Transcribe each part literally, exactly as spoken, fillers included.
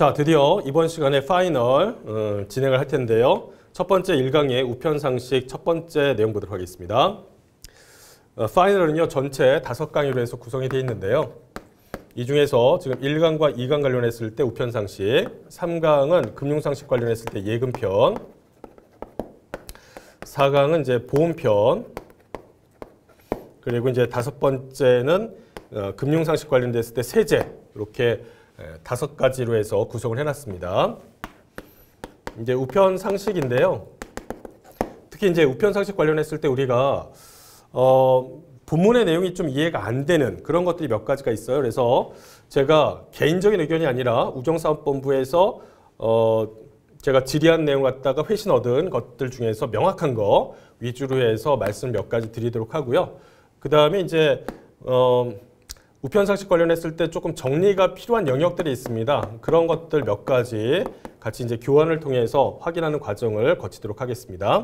자, 드디어 이번 시간에 파이널 어, 진행을 할 텐데요. 첫 번째 일 강의 우편상식 첫 번째 내용 보도록 하겠습니다. 어, 파이널은요, 전체 다섯 강의로 해서 구성이 되어 있는데요. 이 중에서 지금 일 강과 이 강 관련했을 때 우편상식, 삼 강은 금융상식 관련했을 때 예금편, 사 강은 이제 보험편, 그리고 이제 다섯 번째는 어, 금융상식 관련됐을 때 세제, 이렇게 다섯 가지로 해서 구성을 해놨습니다. 이제 우편 상식인데요. 특히 이제 우편 상식 관련했을 때 우리가 어, 본문의 내용이 좀 이해가 안 되는 그런 것들이 몇 가지가 있어요. 그래서 제가 개인적인 의견이 아니라 우정사업본부에서 어, 제가 질의한 내용 갖다가 회신 얻은 것들 중에서 명확한 거 위주로 해서 말씀 몇 가지 드리도록 하고요. 그 다음에 이제 어, 우편상식 관련했을 때 조금 정리가 필요한 영역들이 있습니다. 그런 것들 몇 가지 같이 이제 교환을 통해서 확인하는 과정을 거치도록 하겠습니다.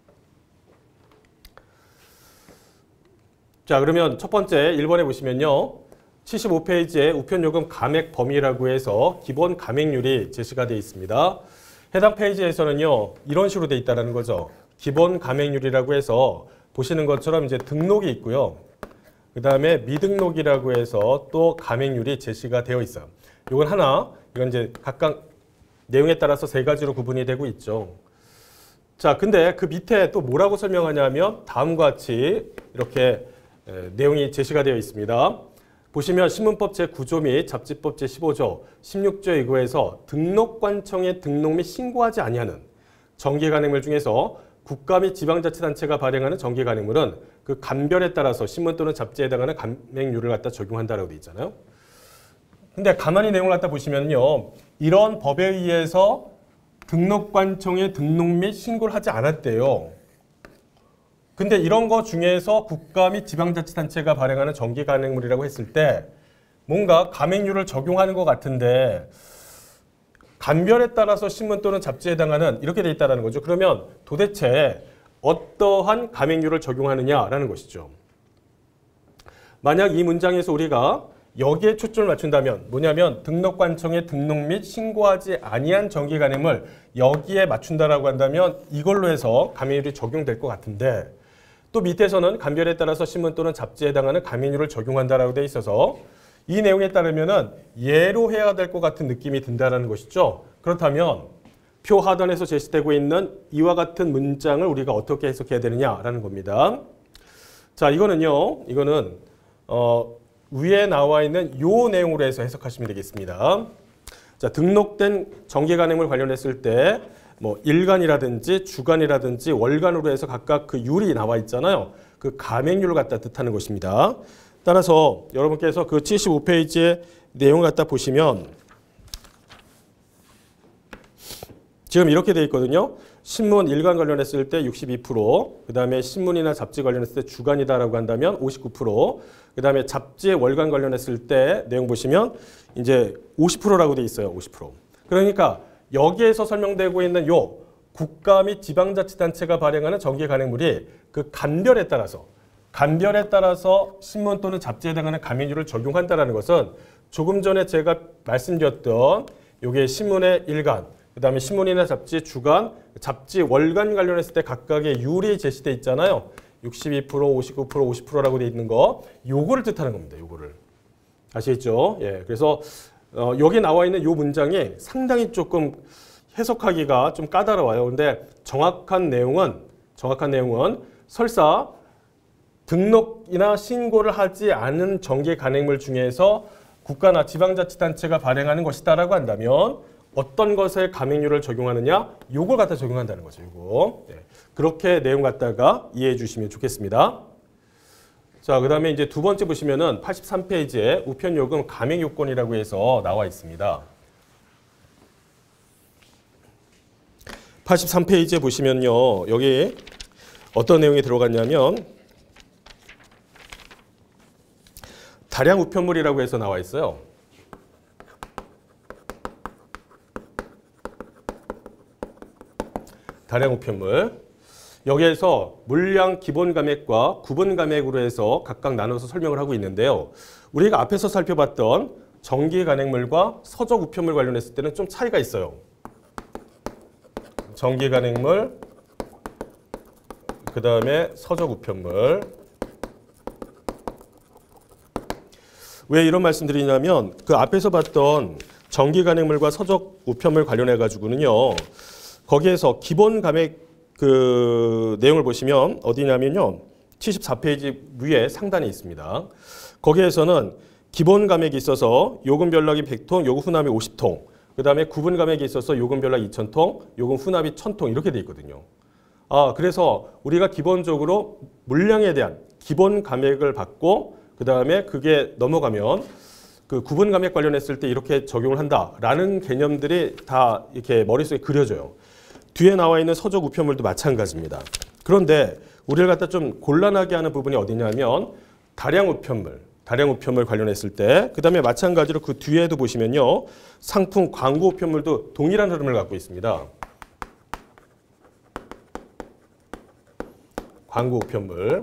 자, 그러면 첫 번째 일 번에 보시면요. 칠십오 페이지에 우편요금 감액 범위라고 해서 기본 감액률이 제시가 되어 있습니다. 해당 페이지에서는요. 이런 식으로 되어 있다는 거죠. 기본 감액률이라고 해서 보시는 것처럼 이제 등록이 있고요. 그 다음에 미등록이라고 해서 또 감액률이 제시가 되어 있어요. 이건 하나, 이건 이제 각각 내용에 따라서 세 가지로 구분이 되고 있죠. 자, 근데 그 밑에 또 뭐라고 설명하냐면 다음과 같이 이렇게 에, 내용이 제시가 되어 있습니다. 보시면 신문법 제구 조 및 잡지법 제십오 조, 십육 조에 의거해서 등록관청에 등록 및 신고하지 아니하는 정기간행물 중에서 국가 및 지방자치단체가 발행하는 정기간행물은 그 감별에 따라서 신문 또는 잡지에 해당하는 감액률을 갖다 적용한다라고 되어 있잖아요. 근데 가만히 내용을 갖다 보시면요. 이런 법에 의해서 등록관청에 등록 및 신고를 하지 않았대요. 근데 이런 거 중에서 국가 및 지방자치단체가 발행하는 정기간행물이라고 했을 때 뭔가 감액률을 적용하는 것 같은데 감별에 따라서 신문 또는 잡지에 해당하는 이렇게 돼 있다는 거죠. 그러면 도대체 어떠한 감액률을 적용하느냐라는 것이죠. 만약 이 문장에서 우리가 여기에 초점을 맞춘다면 뭐냐면 등록관청에 등록 및 신고하지 아니한 정기간행물 여기에 맞춘다라고 한다면 이걸로 해서 감액률이 적용될 것 같은데 또 밑에서는 감별에 따라서 신문 또는 잡지에 해당하는 감액률을 적용한다라고 돼 있어서 이 내용에 따르면은 예로 해야 될 것 같은 느낌이 든다라는 것이죠. 그렇다면 표 하단에서 제시되고 있는 이와 같은 문장을 우리가 어떻게 해석해야 되느냐라는 겁니다. 자, 이거는요. 이거는 어, 위에 나와 있는 요 내용으로 해서 해석하시면 되겠습니다. 자, 등록된 정기간행물 관련했을 때 뭐 일간이라든지 주간이라든지 월간으로 해서 각각 그 율이 나와 있잖아요. 그 감액률을 갖다 뜻하는 것입니다. 따라서 여러분께서 그 칠십오 페이지의 내용을 갖다 보시면 지금 이렇게 되어 있거든요. 신문 일간 관련했을 때 육십이 퍼센트, 그 다음에 신문이나 잡지 관련했을 때 주간이다라고 한다면 오십구 퍼센트, 그 다음에 잡지의 월간 관련했을 때 내용 보시면 이제 오십 퍼센트라고 되어 있어요. 오십 퍼센트. 그러니까 여기에서 설명되고 있는 요 국가 및 지방자치단체가 발행하는 정기간행물이 그 감별에 따라서 감별에 따라서 신문 또는 잡지에 해당하는 감액률을 적용한다는 것은 조금 전에 제가 말씀드렸던 요게 신문의 일간, 그 다음에 신문이나 잡지 주간, 잡지 월간 관련했을 때 각각의 율이 제시되어 있잖아요. 육십이 퍼센트, 오십구 퍼센트, 오십 퍼센트라고 되어 있는 거 요거를 뜻하는 겁니다. 요거를. 아시겠죠? 예. 그래서 어, 여기 나와 있는 요 문장이 상당히 조금 해석하기가 좀 까다로워요. 근데 정확한 내용은 정확한 내용은 설사 등록이나 신고를 하지 않은 정기간행물 중에서 국가나 지방자치단체가 발행하는 것이다라고 한다면 어떤 것에 감액률을 적용하느냐? 요걸 갖다 적용한다는 거죠. 요거. 네. 그렇게 내용 갖다가 이해해 주시면 좋겠습니다. 자, 그 다음에 이제 두 번째 보시면은 팔십삼 페이지에 우편요금 감액 요건이라고 해서 나와 있습니다. 팔십삼 페이지에 보시면요. 여기 어떤 내용이 들어갔냐면 다량 우편물이라고 해서 나와 있어요. 다량 우편물. 여기에서 물량 기본 감액과 구분 감액으로 해서 각각 나눠서 설명을 하고 있는데요. 우리가 앞에서 살펴봤던 정기 간행물과 서적 우편물 관련했을 때는 좀 차이가 있어요. 정기 간행물, 그 다음에 서적 우편물. 왜 이런 말씀 드리냐면 그 앞에서 봤던 정기 간행물과 서적 우편물 관련해 가지고는요. 거기에서 기본 감액 그 내용을 보시면 어디냐면요. 칠십사 페이지 위에 상단에 있습니다. 거기에서는 기본 감액이 있어서 요금 변락이 백 통, 요금 후납이 오십 통. 그다음에 구분 감액이 있어서 요금 변락 이천 통, 요금 후납이 천 통 이렇게 돼 있거든요. 아, 그래서 우리가 기본적으로 물량에 대한 기본 감액을 받고 그다음에 그게 넘어가면 그 구분 감액 관련했을 때 이렇게 적용을 한다라는 개념들이 다 이렇게 머릿속에 그려져요. 뒤에 나와 있는 서적 우편물도 마찬가지입니다. 그런데 우리를 갖다 좀 곤란하게 하는 부분이 어디냐면 다량 우편물, 다량 우편물 관련했을 때 그다음에 마찬가지로 그 뒤에도 보시면요. 상품 광고 우편물도 동일한 흐름을 갖고 있습니다. 광고 우편물.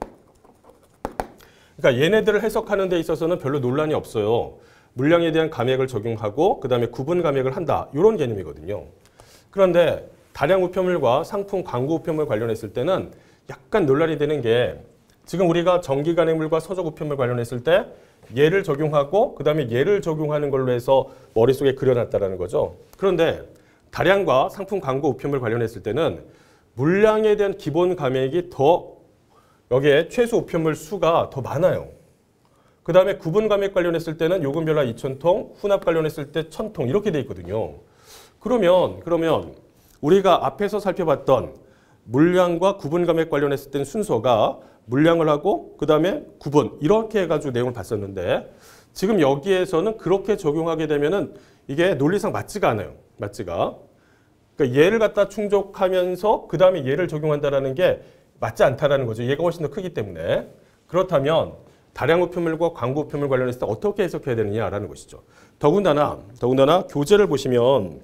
그러니까 얘네들을 해석하는 데 있어서는 별로 논란이 없어요. 물량에 대한 감액을 적용하고 그다음에 구분 감액을 한다. 이런 개념이거든요. 그런데 다량 우편물과 상품 광고 우편물 관련했을 때는 약간 논란이 되는 게 지금 우리가 정기 간행물과 서적 우편물 관련했을 때 얘를 적용하고 그다음에 얘를 적용하는 걸로 해서 머릿속에 그려놨다는 거죠. 그런데 다량과 상품 광고 우편물 관련했을 때는 물량에 대한 기본 감액이 더 여기에 최소 우편물 수가 더 많아요. 그 다음에 구분 감액 관련했을 때는 요금 변락 이천 통, 후납 관련했을 때 천 통 이렇게 돼 있거든요. 그러면 그러면 우리가 앞에서 살펴봤던 물량과 구분 감액 관련했을 때는 순서가 물량을 하고 그 다음에 구분 이렇게 해가지고 내용을 봤었는데 지금 여기에서는 그렇게 적용하게 되면은 이게 논리상 맞지가 않아요. 맞지가. 그러니까 얘를 갖다 충족하면서 그 다음에 얘를 적용한다라는 게 맞지 않다라는 거죠. 얘가 훨씬 더 크기 때문에. 그렇다면 다량 우편물과 광고 우편물 관련해서 어떻게 해석해야 되느냐라는 것이죠. 더군다나 더군다나 교재를 보시면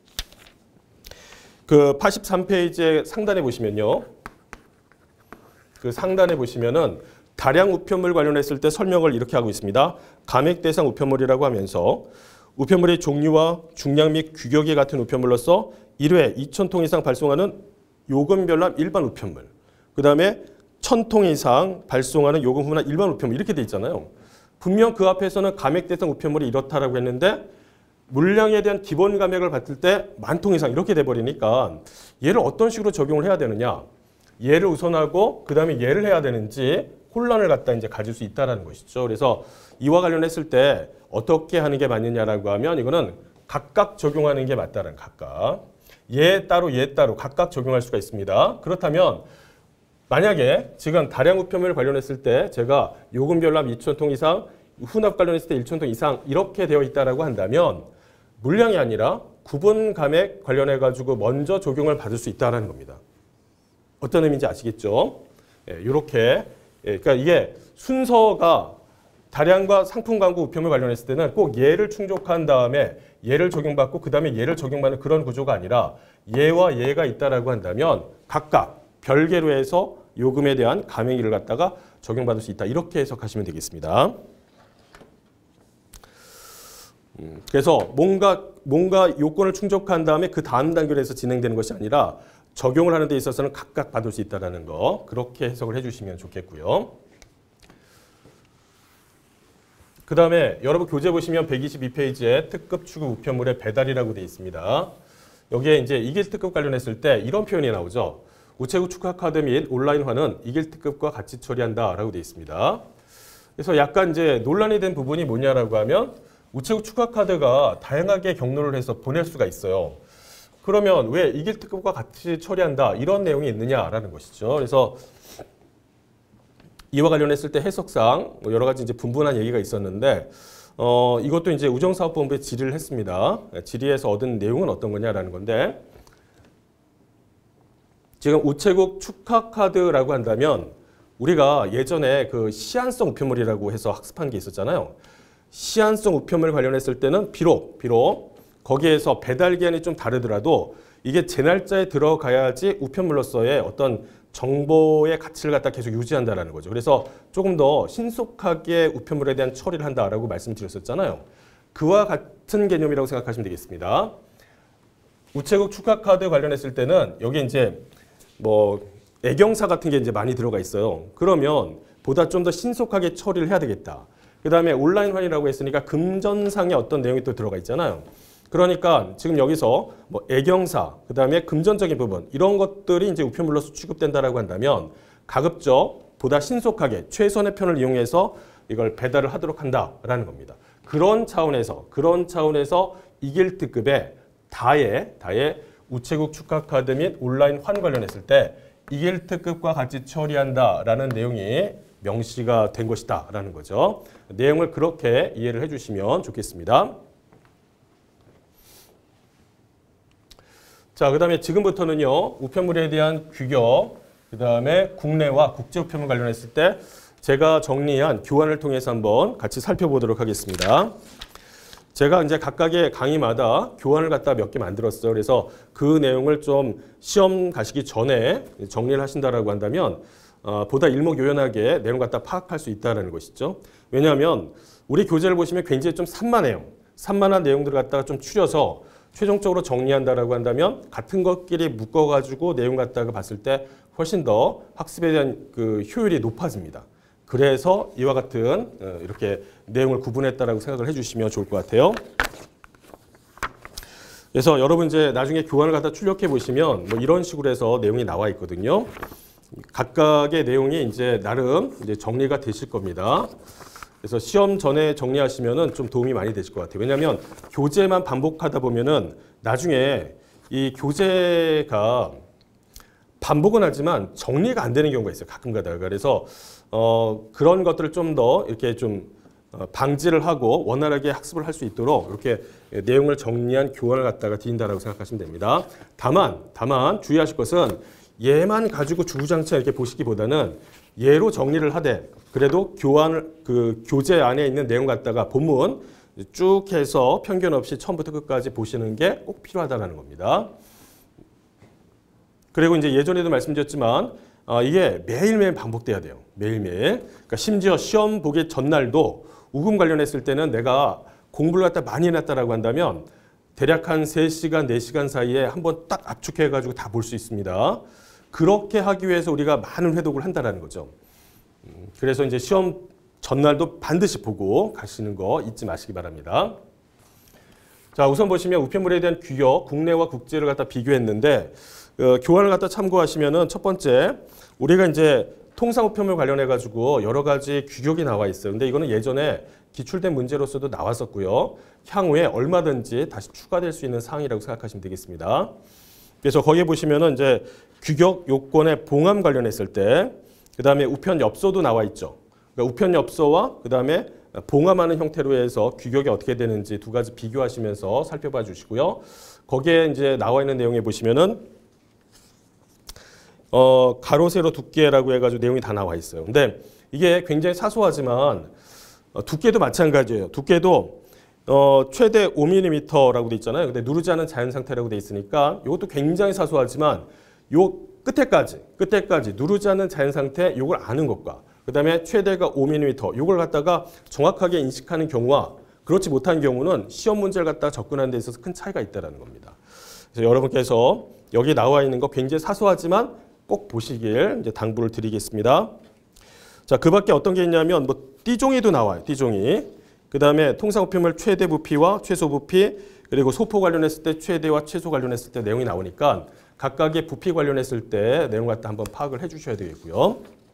그 팔십삼 페이지 상단에 보시면요. 그 상단에 보시면은 다량 우편물 관련했을 때 설명을 이렇게 하고 있습니다. 감액 대상 우편물이라고 하면서 우편물의 종류와 중량 및 규격이 같은 우편물로서 일 회 이천 통 이상 발송하는 요금 변락 일반 우편물. 그 다음에 천 통 이상 발송하는 요금 후납 일반 우편물 이렇게 돼 있잖아요. 분명 그 앞에서는 감액 대상 우편물이 이렇다라고 했는데 물량에 대한 기본 감액을 받을 때 만 통 이상 이렇게 돼버리니까 얘를 어떤 식으로 적용을 해야 되느냐. 얘를 우선하고 그 다음에 얘를 해야 되는지 혼란을 갖다 이제 가질 수 있다는 것이죠. 그래서 이와 관련했을 때 어떻게 하는 게 맞느냐라고 하면 이거는 각각 적용하는 게 맞다는 각각. 얘 따로 얘 따로 각각 적용할 수가 있습니다. 그렇다면 만약에 지금 다량 우편물 관련했을 때 제가 요금 변락 이천 통 이상, 후납 관련했을 때 천 통 이상 이렇게 되어 있다라고 한다면 물량이 아니라 구분 감액 관련해 가지고 먼저 적용을 받을 수 있다라는 겁니다. 어떤 의미인지 아시겠죠? 예, 이렇게 예, 그러니까 이게 순서가 다량과 상품 광고 우편물 관련했을 때는 꼭 얘를 충족한 다음에 얘를 적용받고 그 다음에 얘를 적용받는 그런 구조가 아니라 얘와 얘가 있다라고 한다면 각각 별개로 해서 요금에 대한 감액일을 갖다가 적용받을 수 있다. 이렇게 해석하시면 되겠습니다. 음, 그래서 뭔가 뭔가 요건을 충족한 다음에 그 다음 단계로 해서 진행되는 것이 아니라 적용을 하는 데 있어서는 각각 받을 수 있다는 거. 그렇게 해석을 해주시면 좋겠고요. 그 다음에 여러분 교재 보시면 백이십이 페이지에 특급 추구 우편물의 배달이라고 되어 있습니다. 여기에 이제 이길 특급 관련했을 때 이런 표현이 나오죠. 우체국 축하카드 및 온라인화는 이길 특급과 같이 처리한다라고 되어 있습니다. 그래서 약간 이제 논란이 된 부분이 뭐냐라고 하면 우체국 축하카드가 다양하게 경로를 해서 보낼 수가 있어요. 그러면 왜 이길 특급과 같이 처리한다 이런 내용이 있느냐라는 것이죠. 그래서 이와 관련했을 때 해석상 여러 가지 이제 분분한 얘기가 있었는데 어, 이것도 이제 우정사업본부에 질의를 했습니다. 질의에서 얻은 내용은 어떤 거냐라는 건데 지금 우체국 축하카드라고 한다면 우리가 예전에 그 시한성 우편물이라고 해서 학습한 게 있었잖아요. 시한성 우편물 관련했을 때는 비록 비록 거기에서 배달 기한이 좀 다르더라도 이게 제 날짜에 들어가야지 우편물로서의 어떤 정보의 가치를 갖다 계속 유지한다라는 거죠. 그래서 조금 더 신속하게 우편물에 대한 처리를 한다라고 말씀드렸었잖아요. 그와 같은 개념이라고 생각하시면 되겠습니다. 우체국 축하카드 관련했을 때는 여기 이제 뭐 애경사 같은 게 이제 많이 들어가 있어요. 그러면 보다 좀 더 신속하게 처리를 해야 되겠다. 그 다음에 온라인 환이라고 했으니까 금전상의 어떤 내용이 또 들어가 있잖아요. 그러니까 지금 여기서 뭐 애경사, 그 다음에 금전적인 부분 이런 것들이 이제 우편물로서 취급된다라고 한다면 가급적 보다 신속하게 최선의 편을 이용해서 이걸 배달을 하도록 한다라는 겁니다. 그런 차원에서 그런 차원에서 이길특급의 다의 다의 우체국 축하카드 및 온라인 환 관련했을 때 이길특급과 같이 처리한다라는 내용이 명시가 된 것이다라는 거죠. 내용을 그렇게 이해를 해주시면 좋겠습니다. 자, 그 다음에 지금부터는요, 우편물에 대한 규격, 그 다음에 국내와 국제 우편물 관련했을 때 제가 정리한 교환을 통해서 한번 같이 살펴보도록 하겠습니다. 제가 이제 각각의 강의마다 교환을 갖다 몇 개 만들었어요. 그래서 그 내용을 좀 시험 가시기 전에 정리를 하신다라고 한다면 어, 보다 일목요연하게 내용 갖다 파악할 수 있다는 것이죠. 왜냐하면 우리 교재를 보시면 굉장히 좀 산만해요. 산만한 내용들을 갖다가 좀 추려서 최종적으로 정리한다라고 한다면 같은 것끼리 묶어가지고 내용 갖다가 봤을 때 훨씬 더 학습에 대한 그 효율이 높아집니다. 그래서 이와 같은 이렇게 내용을 구분했다라고 생각을 해주시면 좋을 것 같아요. 그래서 여러분 이제 나중에 교환을 갖다 출력해 보시면 뭐 이런 식으로 해서 내용이 나와 있거든요. 각각의 내용이 이제 나름 이제 정리가 되실 겁니다. 그래서 시험 전에 정리하시면은 좀 도움이 많이 되실 것 같아요. 왜냐하면 교재만 반복하다 보면은 나중에 이 교재가 반복은 하지만 정리가 안 되는 경우가 있어요. 가끔 가다가. 그래서 어, 그런 것들을 좀 더 이렇게 좀 어, 방지를 하고 원활하게 학습을 할 수 있도록 이렇게 내용을 정리한 교환을 갖다가 드린다라고 생각하시면 됩니다. 다만, 다만 주의하실 것은 얘만 가지고 주구장창 이렇게 보시기보다는 얘로 정리를 하되 그래도 교환을 그 교재 안에 있는 내용 갖다가 본문 쭉 해서 편견 없이 처음부터 끝까지 보시는 게 꼭 필요하다는 겁니다. 그리고 이제 예전에도 말씀드렸지만 어, 이게 매일매일 반복돼야 돼요. 매일매일. 그러니까 심지어 시험 보기 전날도 우금 관련했을 때는 내가 공부를 갖다 많이 해놨다라고 한다면 대략 한 세 시간, 네 시간 사이에 한번 딱 압축해가지고 다 볼 수 있습니다. 그렇게 하기 위해서 우리가 많은 회독을 한다는 거죠. 그래서 이제 시험 전날도 반드시 보고 가시는 거 잊지 마시기 바랍니다. 자, 우선 보시면 우편물에 대한 규격, 국내와 국제를 갖다 비교했는데 어, 교환을 갖다 참고하시면은 첫 번째 우리가 이제 통상 우편물 관련해 가지고 여러 가지 규격이 나와 있어요. 근데 이거는 예전에 기출된 문제로서도 나왔었고요. 향후에 얼마든지 다시 추가될 수 있는 사항이라고 생각하시면 되겠습니다. 그래서 거기에 보시면은 이제 규격 요건의 봉함 관련했을 때, 그 다음에 우편 엽서도 나와 있죠. 그러니까 우편 엽서와 그 다음에 봉함하는 형태로 해서 규격이 어떻게 되는지 두 가지 비교하시면서 살펴봐 주시고요. 거기에 이제 나와 있는 내용에 보시면은 어, 가로, 세로, 두께라고 해가지고 내용이 다 나와 있어요. 근데 이게 굉장히 사소하지만 어, 두께도 마찬가지예요. 두께도 어, 최대 오 밀리미터라고 돼 있잖아요. 근데 누르지 않은 자연 상태라고 돼 있으니까 이것도 굉장히 사소하지만 요 끝에까지, 끝에까지 누르지 않은 자연 상태 요걸 아는 것과 그 다음에 최대가 오 밀리미터 요걸 갖다가 정확하게 인식하는 경우와 그렇지 못한 경우는 시험 문제를 갖다가 접근하는 데 있어서 큰 차이가 있다는 겁니다. 그래서 여러분께서 여기 나와 있는 거 굉장히 사소하지만 꼭 보시길 이제 당부를 드리겠습니다. 자, 그 밖에 어떤 게 있냐면 뭐 띠종이도 나와요. 띠종이. 그 다음에 통상 우편물 최대 부피와 최소 부피, 그리고 소포 관련했을 때 최대와 최소 관련했을 때 내용이 나오니까 각각의 부피 관련했을 때 내용 갖다 한번 파악을 해주셔야 되겠고요.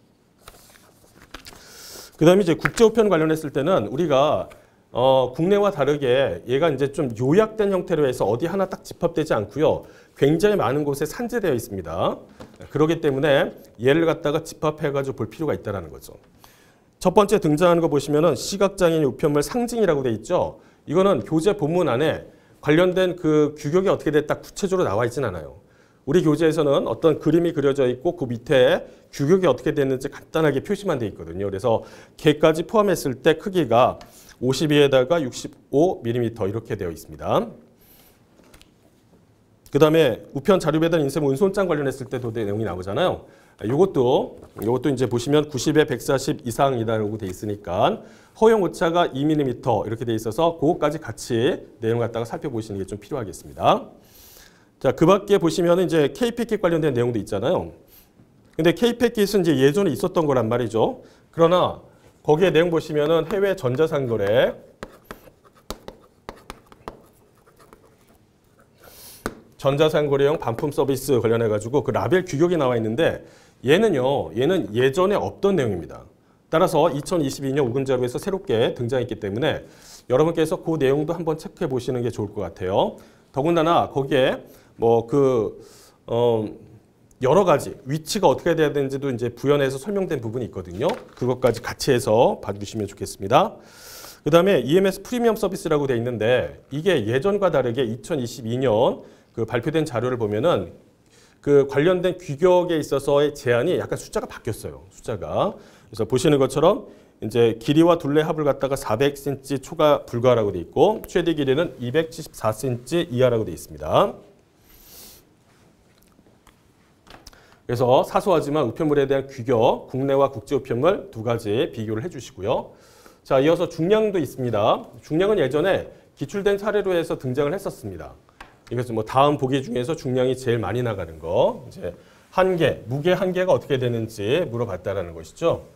그 다음에 이제 국제 우편 관련했을 때는 우리가 어, 국내와 다르게 얘가 이제 좀 요약된 형태로 해서 어디 하나 딱 집합되지 않고요. 굉장히 많은 곳에 산재되어 있습니다. 그렇기 때문에 얘를 갖다가 집합해가지고 볼 필요가 있다는 거죠. 첫 번째 등장하는 거 보시면은 시각장애인 우편물 상징이라고 돼 있죠. 이거는 교재 본문 안에 관련된 그 규격이 어떻게 됐다 구체적으로 나와 있진 않아요. 우리 교재에서는 어떤 그림이 그려져 있고 그 밑에 규격이 어떻게 됐는지 간단하게 표시만 돼 있거든요. 그래서 걔까지 포함했을 때 크기가 오십이에다가 육십오 밀리미터 이렇게 되어 있습니다. 그 다음에 우편 자료 배달 인쇄물 운송장 관련했을 때도 내용이 나오잖아요. 이것도 이것도 이제 보시면 구십에 백사십 이상이다라고 돼 있으니까 허용 오차가 이 밀리미터 이렇게 돼 있어서 그것까지 같이 내용 갖다가 살펴보시는 게 좀 필요하겠습니다. 자, 그 밖에 보시면 이제 K-패킷 관련된 내용도 있잖아요. 근데 K-패킷은 이제 예전에 있었던 거란 말이죠. 그러나 거기에 내용 보시면은 해외 전자상거래 전자상거래용 반품 서비스 관련해 가지고 그 라벨 규격이 나와 있는데 얘는요. 얘는 예전에 없던 내용입니다. 따라서 이천이십이 년 우금자료에서 새롭게 등장했기 때문에 여러분께서 그 내용도 한번 체크해 보시는 게 좋을 것 같아요. 더군다나 거기에 뭐 그 어 여러 가지 위치가 어떻게 돼야 되는지도 이제 부연해서 설명된 부분이 있거든요. 그것까지 같이 해서 봐주시면 좋겠습니다. 그 다음에 이엠에스 프리미엄 서비스라고 돼 있는데 이게 예전과 다르게 이천이십이 년 그 발표된 자료를 보면은 그 관련된 규격에 있어서의 제한이 약간 숫자가 바뀌었어요. 숫자가. 그래서 보시는 것처럼 이제 길이와 둘레 합을 갖다가 사백 센티미터 초과 불가라고 돼 있고 최대 길이는 이백칠십사 센티미터 이하라고 돼 있습니다. 그래서 사소하지만 우편물에 대한 규격, 국내와 국제 우편물 두 가지 비교를 해주시고요. 자, 이어서 중량도 있습니다. 중량은 예전에 기출된 사례로 해서 등장을 했었습니다. 이것은 뭐 다음 보기 중에서 중량이 제일 많이 나가는 거, 이제 한계, 무게 한계가 어떻게 되는지 물어봤다라는 것이죠.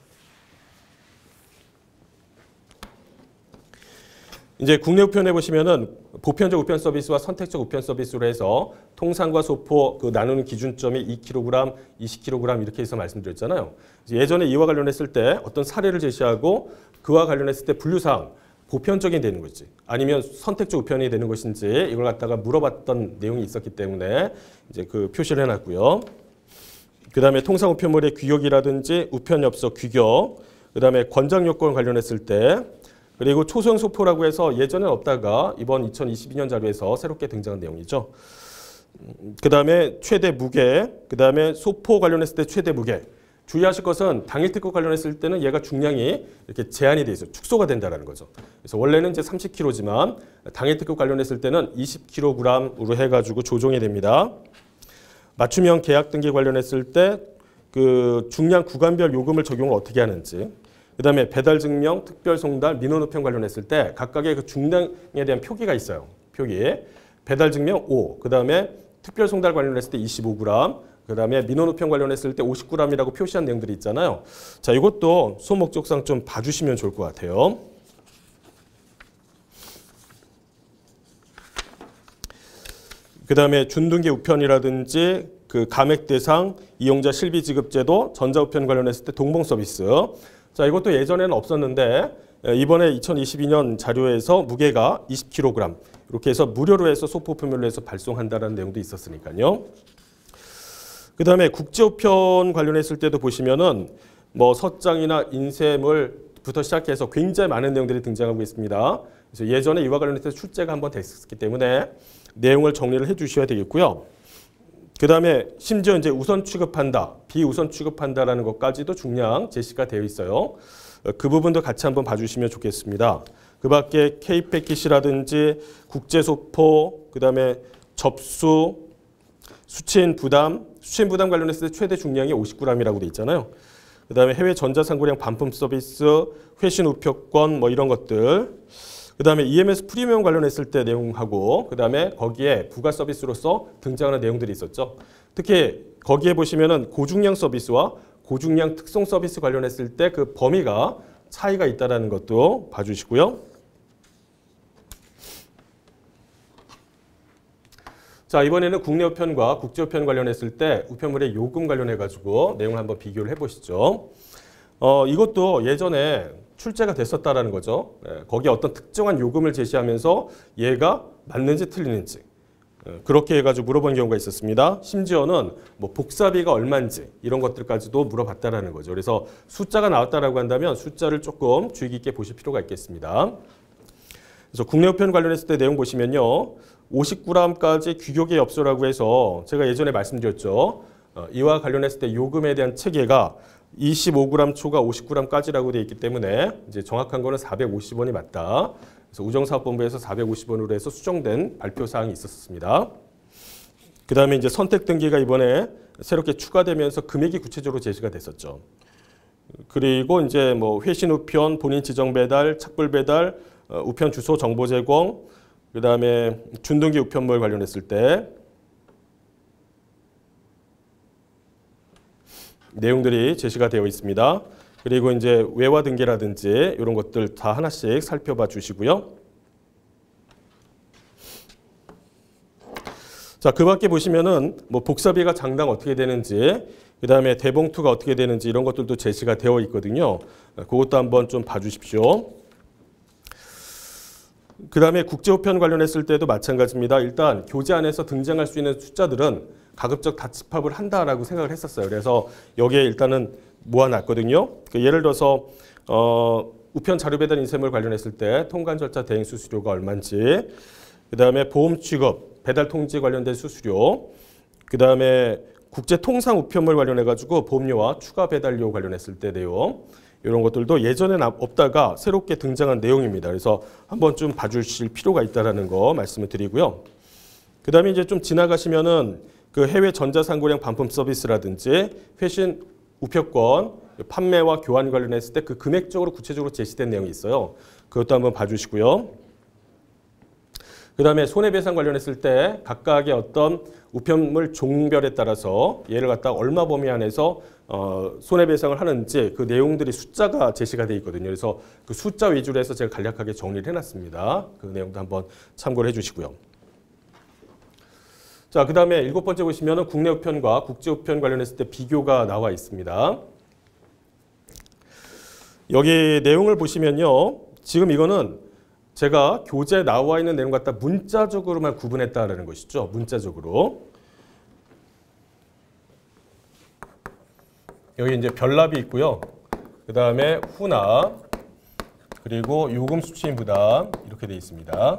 이제 국내 우편에 보시면은 보편적 우편 서비스와 선택적 우편 서비스로 해서 통상과 소포 그 나누는 기준점이 이 킬로그램, 이십 킬로그램 이렇게 해서 말씀드렸잖아요. 예전에 이와 관련했을 때 어떤 사례를 제시하고 그와 관련했을 때 분류상 보편적이 되는 것인지 아니면 선택적 우편이 되는 것인지 이걸 갖다가 물어봤던 내용이 있었기 때문에 이제 그 표시를 해놨고요. 그 다음에 통상 우편물의 규격이라든지 우편 엽서 규격, 그 다음에 권장 요건 관련했을 때 그리고 초소형 소포라고 해서 예전에 없다가 이번 이천이십이 년 자료에서 새롭게 등장한 내용이죠. 그 다음에 최대 무게, 그 다음에 소포 관련했을 때 최대 무게. 주의하실 것은 당일 특급 관련했을 때는 얘가 중량이 이렇게 제한이 돼 있어요. 축소가 된다는 거죠. 그래서 원래는 이제 삼십 킬로그램지만 당일 특급 관련했을 때는 이십 킬로그램으로 해가지고 조정이 됩니다. 맞춤형 계약 등기 관련했을 때 그 중량 구간별 요금을 적용을 어떻게 하는지. 그 다음에 배달 증명, 특별 송달, 민원 우편 관련했을 때 각각의 그 중량에 대한 표기가 있어요. 표기. 배달 증명 오, 그 다음에 특별 송달 관련했을 때 이십오 그램, 그 다음에 민원 우편 관련했을 때 오십 그램이라고 표시한 내용들이 있잖아요. 자, 이것도 수업 목적상 좀 봐주시면 좋을 것 같아요. 그 다음에 준등기 우편이라든지 그 감액 대상, 이용자 실비 지급 제도, 전자 우편 관련했을 때 동봉 서비스. 자, 이것도 예전에는 없었는데 이번에 이천이십이 년 자료에서 무게가 이십 킬로그램 이렇게 해서 무료로 해서 소포 우편물로 해서 발송한다는 내용도 있었으니까요. 그 다음에 국제우편 관련했을 때도 보시면은 뭐 서장이나 인쇄물부터 시작해서 굉장히 많은 내용들이 등장하고 있습니다. 그래서 예전에 이와 관련해서 출제가 한번 됐었기 때문에 내용을 정리를 해 주셔야 되겠고요. 그 다음에 심지어 이제 우선 취급한다, 비우선 취급한다라는 것까지도 중량 제시가 되어 있어요. 그 부분도 같이 한번 봐주시면 좋겠습니다. 그 밖에 K-패킷이라든지 국제소포, 그 다음에 접수, 수취인 부담, 수취인 부담 관련했을 때 최대 중량이 오십 그램이라고 돼 있잖아요. 그 다음에 해외 전자상거래용 반품 서비스, 회신 우표권 뭐 이런 것들. 그 다음에 이엠에스 프리미엄 관련했을 때 내용하고 그 다음에 거기에 부가 서비스로서 등장하는 내용들이 있었죠. 특히 거기에 보시면은 고중량 서비스와 고중량 특송 서비스 관련했을 때 그 범위가 차이가 있다는 것도 봐주시고요. 자, 이번에는 국내 우편과 국제 우편 관련했을 때 우편물의 요금 관련해 가지고 내용을 한번 비교를 해보시죠. 어, 이것도 예전에 출제가 됐었다라는 거죠. 예, 거기에 어떤 특정한 요금을 제시하면서 얘가 맞는지 틀리는지 예, 그렇게 해가지고 물어본 경우가 있었습니다. 심지어는 뭐 복사비가 얼마인지 이런 것들까지도 물어봤다라는 거죠. 그래서 숫자가 나왔다라고 한다면 숫자를 조금 주의 깊게 보실 필요가 있겠습니다. 그래서 국내 우편 관련했을 때 내용 보시면요. 오십 그램까지 규격의 엽서라고 해서 제가 예전에 말씀드렸죠. 어, 이와 관련했을 때 요금에 대한 체계가 이십오 그램 초과 오십 그램까지라고 되어 있기 때문에 이제 정확한 거는 사백오십 원이 맞다. 그래서 우정사업본부에서 사백오십 원으로 해서 수정된 발표 사항이 있었습니다. 그 다음에 이제 선택 등기가 이번에 새롭게 추가되면서 금액이 구체적으로 제시가 됐었죠. 그리고 이제 뭐 회신 우편, 본인 지정 배달, 착불 배달, 어, 우편 주소 정보 제공, 그 다음에 준등기 우편물 관련했을 때 내용들이 제시가 되어 있습니다. 그리고 이제 외화 등기라든지 이런 것들 다 하나씩 살펴봐 주시고요. 자, 그 밖에 보시면은 뭐 복사비가 장당 어떻게 되는지, 그 다음에 대봉투가 어떻게 되는지 이런 것들도 제시가 되어 있거든요. 그것도 한번 좀 봐주십시오. 그 다음에 국제우편 관련했을 때도 마찬가지입니다. 일단 교재 안에서 등장할 수 있는 숫자들은 가급적 다 집합을 한다라고 생각을 했었어요. 그래서 여기에 일단은 모아놨거든요. 예를 들어서 어, 우편 자료 배달 인쇄물 관련했을 때 통관 절차 대행 수수료가 얼마인지, 그 다음에 보험 취급, 배달 통지 관련된 수수료, 그 다음에 국제 통상 우편물 관련해가지고 보험료와 추가 배달료 관련했을 때 내용, 이런 것들도 예전엔 없다가 새롭게 등장한 내용입니다. 그래서 한번 좀 봐주실 필요가 있다는 거 말씀을 드리고요. 그 다음에 이제 좀 지나가시면은 그 해외 전자상거래량 반품 서비스라든지 회신 우표권 판매와 교환 관련했을 때 그 금액적으로 구체적으로 제시된 내용이 있어요. 그것도 한번 봐주시고요. 그 다음에 손해배상 관련했을 때 각각의 어떤 우편물 종별에 따라서 얘를 갖다가 얼마 범위 안에서 어, 손해배상을 하는지 그 내용들이 숫자가 제시가 되어 있거든요. 그래서 그 숫자 위주로 해서 제가 간략하게 정리를 해놨습니다. 그 내용도 한번 참고를 해주시고요. 자, 그 다음에 일곱 번째 보시면은 국내 우편과 국제 우편 관련했을 때 비교가 나와 있습니다. 여기 내용을 보시면요. 지금 이거는 제가 교재에 나와 있는 내용 갖다 문자적으로만 구분했다라는 것이죠. 문자적으로. 여기 이제 별납이 있고요. 그 다음에 후납, 그리고 요금 수취인 부담 이렇게 되어 있습니다.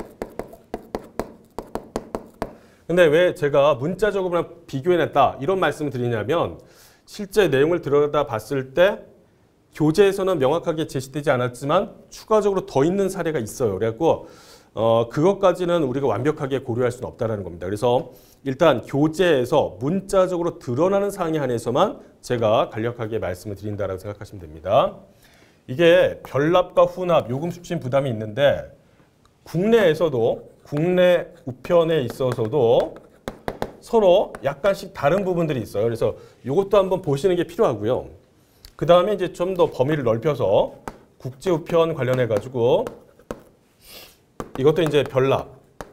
근데 왜 제가 문자적으로만 비교해냈다 이런 말씀을 드리냐면 실제 내용을 들여다 봤을 때 교재에서는 명확하게 제시되지 않았지만 추가적으로 더 있는 사례가 있어요. 그래갖고 어, 그것까지는 우리가 완벽하게 고려할 수는 없다는 겁니다. 그래서 일단 교재에서 문자적으로 드러나는 사항에 한해서만 제가 간략하게 말씀을 드린다라고 생각하시면 됩니다. 이게 별납과 후납, 요금 수취인 부담이 있는데 국내에서도 국내 우편에 있어서도 서로 약간씩 다른 부분들이 있어요. 그래서 이것도 한번 보시는 게 필요하고요. 그 다음에 이제 좀 더 범위를 넓혀서 국제 우편 관련해 가지고 이것도 이제 별납,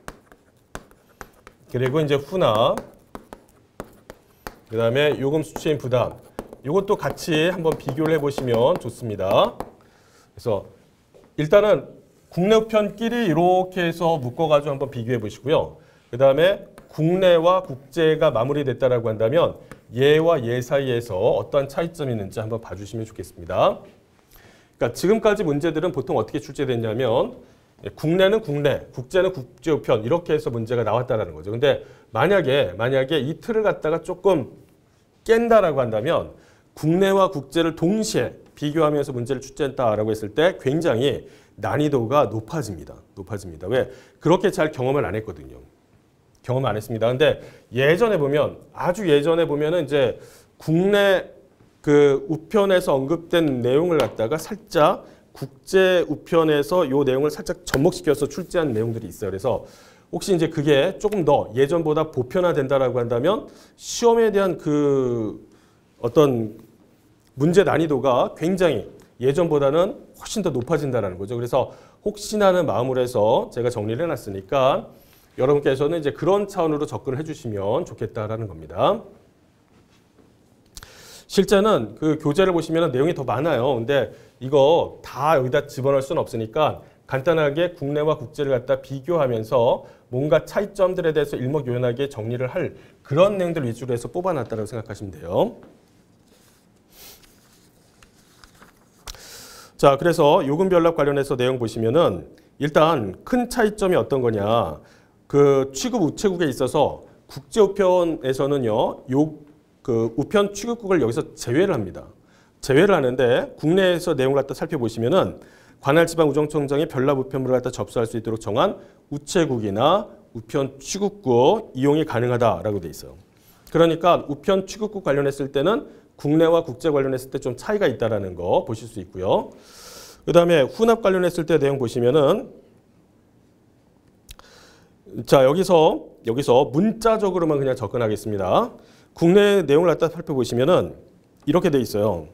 그리고 이제 후납, 그 다음에 요금 수취인 부담, 이것도 같이 한번 비교를 해보시면 좋습니다. 그래서 일단은 국내 우편끼리 이렇게 해서 묶어가지고 한번 비교해 보시고요. 그 다음에 국내와 국제가 마무리됐다라고 한다면 얘와 얘 사이에서 어떠한 차이점이 있는지 한번 봐주시면 좋겠습니다. 그러니까 지금까지 문제들은 보통 어떻게 출제됐냐면 국내는 국내, 국제는 국제 우편 이렇게 해서 문제가 나왔다라는 거죠. 근데 만약에 만약에 이 틀을 갖다가 조금 깬다라고 한다면 국내와 국제를 동시에 비교하면서 문제를 출제했다라고 했을 때 굉장히 난이도가 높아집니다. 높아집니다. 왜? 그렇게 잘 경험을 안 했거든요. 경험 안 했습니다. 근데 예전에 보면 아주 예전에 보면은 이제 국내 그 우편에서 언급된 내용을 갖다가 살짝 국제 우편에서 이 내용을 살짝 접목시켜서 출제한 내용들이 있어요. 그래서 혹시 이제 그게 조금 더 예전보다 보편화된다라고 한다면 시험에 대한 그 어떤 문제 난이도가 굉장히 예전보다는 훨씬 더 높아진다는 거죠. 그래서 혹시나 하는 마음으로 해서 제가 정리를 해놨으니까 여러분께서는 이제 그런 차원으로 접근을 해주시면 좋겠다라는 겁니다. 실제는 그 교재를 보시면 내용이 더 많아요. 근데 이거 다 여기다 집어넣을 수는 없으니까 간단하게 국내와 국제를 갖다 비교하면서 뭔가 차이점들에 대해서 일목요연하게 정리를 할 그런 내용들 위주로 해서 뽑아놨다고 생각하시면 돼요. 자, 그래서 요금 별납 관련해서 내용 보시면은 일단 큰 차이점이 어떤 거냐. 그 취급 우체국에 있어서 국제 우편에서는요, 요 그 우편 취급국을 여기서 제외를 합니다. 제외를 하는데 국내에서 내용을 갖다 살펴보시면은 관할 지방 우정청장이 별납 우편물을 갖다 접수할 수 있도록 정한 우체국이나 우편 취급국 이용이 가능하다라고 돼 있어요. 그러니까 우편 취급국 관련했을 때는 국내와 국제 관련했을 때 좀 차이가 있다는 거 보실 수 있고요. 그 다음에 혼합 관련했을 때 내용 보시면은 자 여기서 여기서 문자적으로만 그냥 접근하겠습니다. 국내 내용을 갖다 살펴보시면은 이렇게 돼 있어요.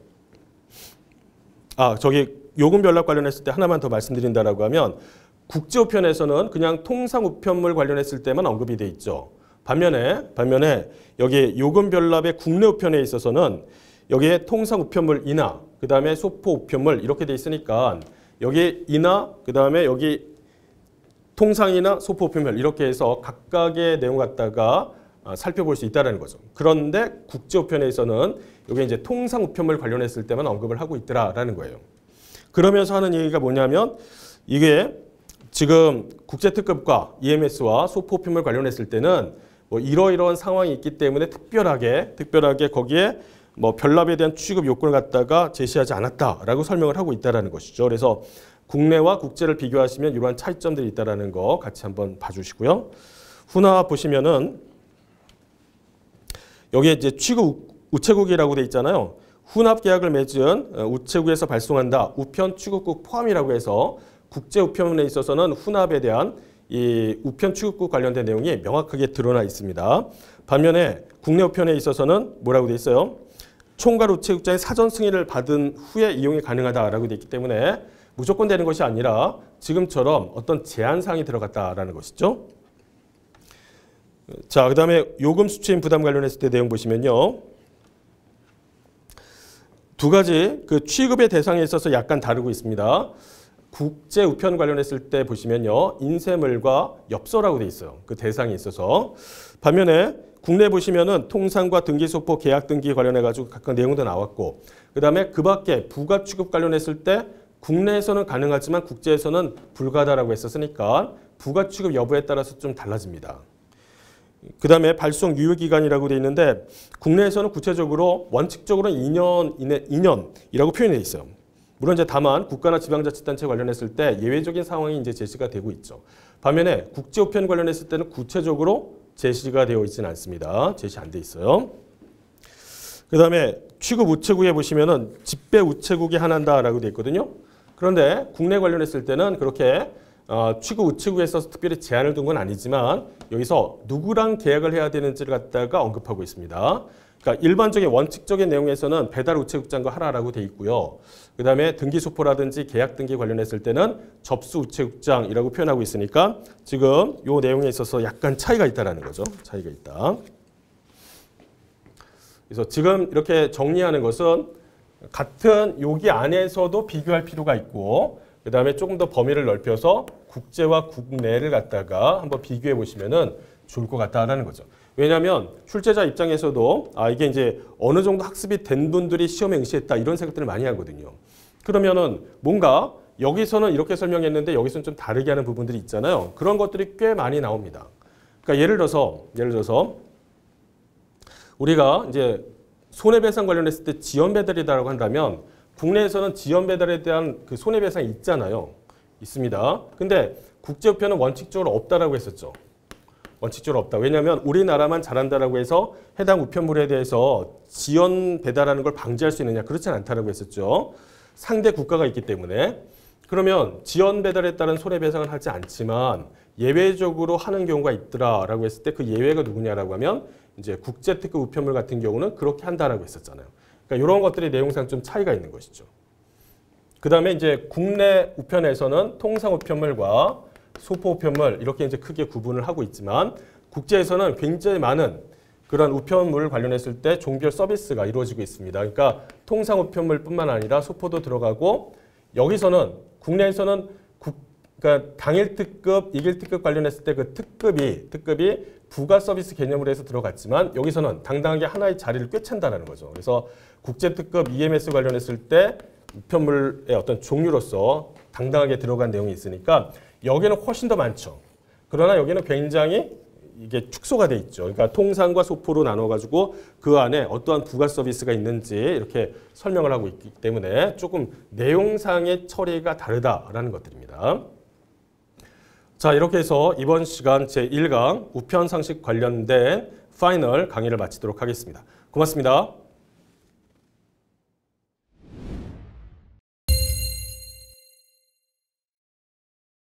아 저기 요금 변락 관련했을 때 하나만 더 말씀드린다라고 하면 국제 우편에서는 그냥 통상 우편물 관련했을 때만 언급이 돼 있죠. 반면에 반면에 여기 요금 변랍의 국내 우편에 있어서는 여기에 통상 우편물 이나 그 다음에 소포 우편물 이렇게 돼 있으니까 여기 이나 그 다음에 여기 통상이나 소포 우편물 이렇게 해서 각각의 내용 갖다가 살펴볼 수 있다는 거죠. 그런데 국제 우편에서는 여기 이제 통상 우편물 관련했을 때만 언급을 하고 있더라라는 거예요. 그러면서 하는 얘기가 뭐냐면 이게 지금 국제특급과 이엠에스와 소포 우편물 관련했을 때는 뭐 이러이러한 상황이 있기 때문에 특별하게 특별하게 거기에 뭐 변랍에 대한 취급 요건을 갖다가 제시하지 않았다라고 설명을 하고 있다라는 것이죠. 그래서 국내와 국제를 비교하시면 이러한 차이점들이 있다라는 거 같이 한번 봐주시고요. 훈합 보시면은 여기에 이제 취급 우체국이라고 돼 있잖아요. 훈합 계약을 맺은 우체국에서 발송한다. 우편 취급국 포함이라고 해서 국제 우편에 있어서는 훈합에 대한 이 우편 취급국 관련된 내용이 명확하게 드러나 있습니다. 반면에 국내 우편에 있어서는 뭐라고 돼 있어요? 총괄 우체국장의 사전 승인을 받은 후에 이용이 가능하다라고 돼 있기 때문에 무조건 되는 것이 아니라 지금처럼 어떤 제한사항이 들어갔다라는 것이죠. 자, 그 다음에 요금 수취인 부담 관련했을 때 내용 보시면요. 두 가지 그 취급의 대상에 있어서 약간 다르고 있습니다. 국제 우편 관련했을 때 보시면요. 인쇄물과 엽서라고 돼 있어요. 그 대상이 있어서. 반면에 국내 보시면은 통상과 등기 소포 계약 등기 관련해 가지고 각각 내용도 나왔고 그다음에 그 밖에 부가 취급 관련했을 때 국내에서는 가능하지만 국제에서는 불가하다라고 했었으니까 부가 취급 여부에 따라서 좀 달라집니다. 그 다음에 발송 유효기간이라고 돼 있는데 국내에서는 구체적으로 원칙적으로는 이 년 이내 이 년이라고 표현되어 있어요. 물론 이제 다만 국가나 지방자치단체 관련했을 때 예외적인 상황이 이제 제시가 되고 있죠. 반면에 국제우편 관련했을 때는 구체적으로 제시가 되어 있지는 않습니다. 제시 안 돼 있어요. 그 다음에 취급 우체국에 보시면은 집배 우체국이 하나다라고 돼 있거든요. 그런데 국내 관련했을 때는 그렇게 어, 취급 우체국에서 특별히 제한을 둔 건 아니지만 여기서 누구랑 계약을 해야 되는지를 갖다가 언급하고 있습니다. 그러니까 일반적인 원칙적인 내용에서는 배달 우체국장과 하라라고 돼 있고요. 그 다음에 등기소포라든지 계약 등기 관련했을 때는 접수 우체국장이라고 표현하고 있으니까 지금 이 내용에 있어서 약간 차이가 있다는 거죠. 차이가 있다. 그래서 지금 이렇게 정리하는 것은 같은 여기 안에서도 비교할 필요가 있고 그 다음에 조금 더 범위를 넓혀서 국제와 국내를 갖다가 한번 비교해 보시면은 좋을 것 같다라는 거죠. 왜냐하면 출제자 입장에서도 아 이게 이제 어느 정도 학습이 된 분들이 시험에 응시했다 이런 생각들을 많이 하거든요. 그러면은 뭔가 여기서는 이렇게 설명했는데 여기서는 좀 다르게 하는 부분들이 있잖아요. 그런 것들이 꽤 많이 나옵니다. 그러니까 예를 들어서 예를 들어서 우리가 이제 손해배상 관련했을 때 지연 배달이다라고 한다면 국내에서는 지연 배달에 대한 그 손해배상이 있잖아요. 있습니다. 근데 국제우편은 원칙적으로 없다라고 했었죠. 원칙적으로 없다. 왜냐하면 우리나라만 잘한다라고 해서 해당 우편물에 대해서 지연 배달하는 걸 방지할 수 있느냐? 그렇지는 않다라고 했었죠. 상대 국가가 있기 때문에. 그러면 지연 배달에 따른 손해배상은 하지 않지만 예외적으로 하는 경우가 있더라라고 했을 때 그 예외가 누구냐라고 하면 이제 국제특급 우편물 같은 경우는 그렇게 한다라고 했었잖아요. 그러니까 이런 것들이 내용상 좀 차이가 있는 것이죠. 그 다음에 이제 국내 우편에서는 통상 우편물과 소포 우편물 이렇게 이제 크게 구분을 하고 있지만 국제에서는 굉장히 많은 그런 우편물 관련했을 때 종별 서비스가 이루어지고 있습니다. 그러니까 통상 우편물뿐만 아니라 소포도 들어가고 여기서는 국내에서는 국, 그러니까 당일 특급, 이길 특급 관련했을 때 그 특급이 특급이 부가 서비스 개념으로 해서 들어갔지만 여기서는 당당하게 하나의 자리를 꿰찬다는 거죠. 그래서 국제 특급 이엠에스 관련했을 때 우편물의 어떤 종류로서 당당하게 들어간 내용이 있으니까 여기는 훨씬 더 많죠. 그러나 여기는 굉장히 이게 축소가 돼 있죠. 그러니까 통상과 소포로 나눠가지고 그 안에 어떠한 부가 서비스가 있는지 이렇게 설명을 하고 있기 때문에 조금 내용상의 처리가 다르다라는 것들입니다. 자, 이렇게 해서 이번 시간 제일 강 우편 상식 관련된 파이널 강의를 마치도록 하겠습니다. 고맙습니다.